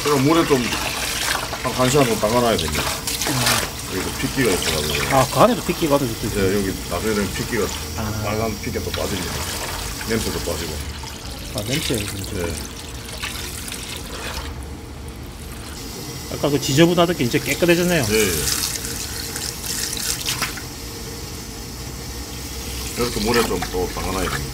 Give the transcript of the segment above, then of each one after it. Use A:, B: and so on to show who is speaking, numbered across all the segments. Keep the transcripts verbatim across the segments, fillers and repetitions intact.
A: 그럼 물에 좀 한 한 시간 정도 담가놔야 됩니다. 여기도 핏기가 있어가지고.
B: 아, 그 안에도 핏기가 어디 있어요?
A: 네, 여기 나중에는 핏기가
B: 아.
A: 빨간 핏기가 또 빠집니다. 냄새도 빠지고.
B: 아, 냄새.
A: 네.
B: 아까 그 지저분하던 게 이제 깨끗해졌네요.
A: 네. 이렇게 물에 좀 또 담가놔야 됩니다.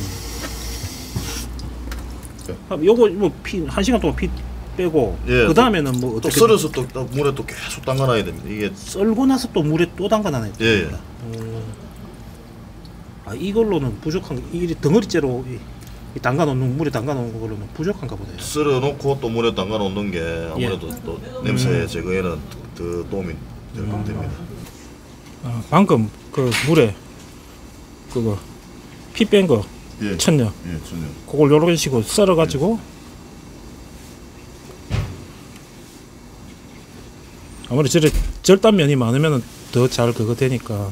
B: 아, 요거 뭐 피 한 시간 동안 피 빼고
A: 예,
B: 그 다음에는 뭐
A: 또
B: 어떻게
A: 썰어서 또, 또 물에 또 계속 담가놔야 됩니다. 이게
B: 썰고 나서 또 물에 또 담가놔야
A: 예, 예.
B: 됩니다. 음. 아, 이걸로는 부족한 이 덩어리째로 이, 이 담가 놓는 물에 담가 놓은 걸로는 부족한가 보네요.
A: 썰어 놓고 또 물에 담가 놓는 게 아무래도
B: 예.
A: 또 냄새 제거에는 더 도움이 될 겁니다.
B: 아, 방금 그 물에 그거 피 뺀 거
A: 예.
B: 쳤냐?
A: 예, 전혀.
B: 그걸 요런 식으로 썰어 가지고 아무래도 저래 절단면이 많으면 더 잘 그거 되니까.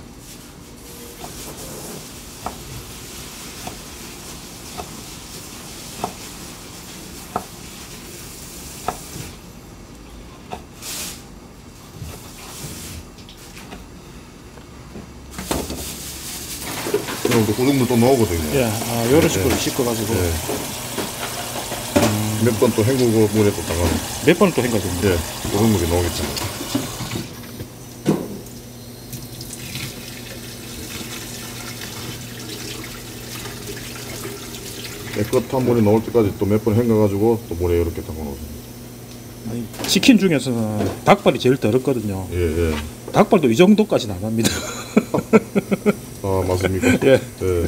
A: 그럼 또 고등물 또 넣어거든요.
B: 예, 아, 요런 식으로 씻어가지고
A: 예. 몇 번 또 헹구고 물에 또 담가.
B: 몇 번을 또 헹궈줍니다.
A: 예, 고등물이 나오겠죠. 깨끗한 물이 나올 때까지 또 몇 번 헹궈가지고 또 물에 이렇게 담가 놓습니다.
B: 아니, 치킨 중에서는 닭발이 제일 더럽거든요.
A: 예, 예.
B: 닭발도 이 정도까지는 안 합니다.
A: 아, 맞습니까?
B: 예.
A: 예.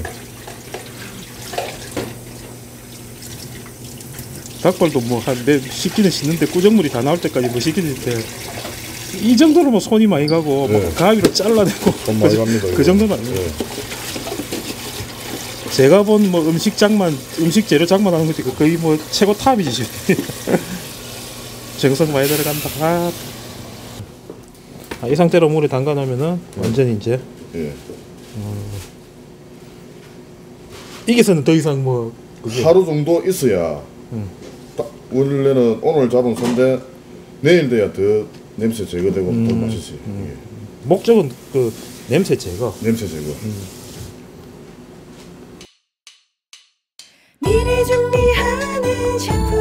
B: 닭발도 뭐한내 씻기는 씻는데 꾸정물이 다 나올 때까지 뭐 씻기는데 이 정도로 뭐 손이 많이 가고
A: 예.
B: 뭐 가위로 잘라내고
A: 돈 많이 갑니다.
B: 그
A: 이거.
B: 정도는 아니에요.
A: 예.
B: 제가 본 뭐 음식 장만 음식 재료 장만하는 것도 거의 뭐 최고 탑이지. 정성 많이 들어간다. 아. 아, 이 상태로 물에 담가 놓으면은 완전히 이제
A: 예.
B: 어, 이게서는 더 이상 뭐 그게
A: 하루 정도 있어야
B: 음.
A: 딱 원래는 오늘 잡은 손데 내일 돼야 더 냄새 제거되고
B: 음.
A: 더 맛있어요.
B: 음. 목적은 그 냄새 제거.
A: 냄새 제거.
B: 음.
C: 미리 준비하는 셰프